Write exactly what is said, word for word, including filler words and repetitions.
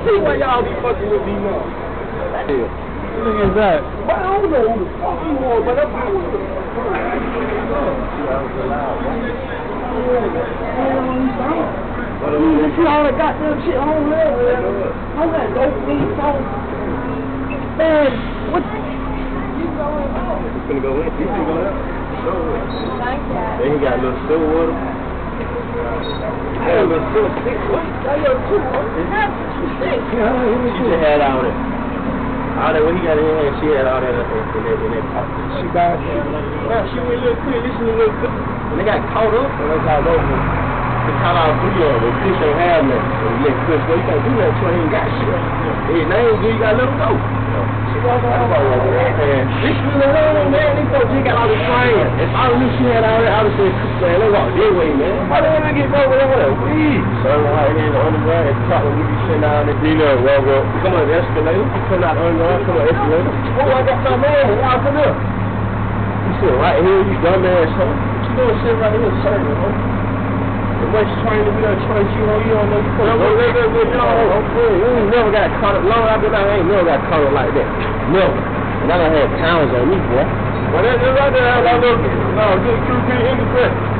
see why y'all be fucking with me now. Yeah. Look at that. But I don't know who the fuck you are, but that's what you You see all that goddamn shit on there? On that dope weed song. Man, what? You going on? He's gonna go in. He's gonna go in. Like that. Then he got a little still water. Hey, a little still stick. What? That little two. Six. She just had all that. All that, when he got in here, she had all that up in that, in that pot. She died. Now, she went a little quick, listen a little quick. And they got caught up, and they got over. They caught all three of them. Chris ain't have nothing. So he let Chris go. You can't do that until he ain't got shit. His name good, you gotta let him go. She walked on over there. And this was the home, man. These folks, he got all the training. If I knew she had all that, I would have said, man, they walk their way, man. Why they ever get over there with that weed? So I'm right here in the underground, and talk when we be sitting down there. You know, well, well, come on, the escalator. You come out the underground, come on, escalator. Oh, I got my man. Y'all come here. You sit right here, you dumbass, huh? What you doing sitting right here serving, huh? The way she's trying to be there, trying to you on, you don't know. You don't know, you don't know. You ain't never got caught up. Long I've been out, I ain't never got caught up like that. Never. And I done had pounds on me, boy. Well, that's right there. I look, no, just true, pretty independent.